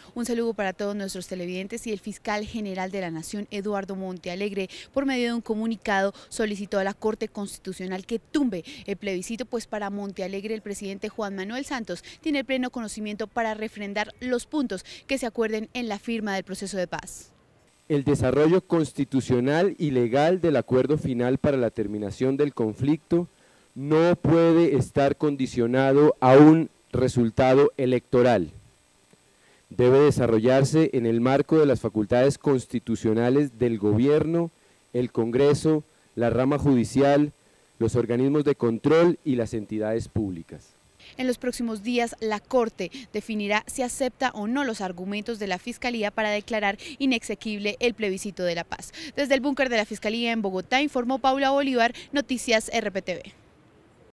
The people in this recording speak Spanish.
Un saludo para todos nuestros televidentes. Y el fiscal general de la Nación, Eduardo Montealegre, por medio de un comunicado solicitó a la Corte Constitucional que tumbe el plebiscito, pues para Montealegre el presidente Juan Manuel Santos tiene pleno conocimiento para refrendar los puntos que se acuerden en la firma del proceso de paz. El desarrollo constitucional y legal del acuerdo final para la terminación del conflicto no puede estar condicionado a un resultado electoral. Debe desarrollarse en el marco de las facultades constitucionales del Gobierno, el Congreso, la rama judicial, los organismos de control y las entidades públicas. En los próximos días, la Corte definirá si acepta o no los argumentos de la Fiscalía para declarar inexequible el plebiscito de la paz. Desde el búnker de la Fiscalía en Bogotá, informó Paula Bolívar, Noticias RPTV.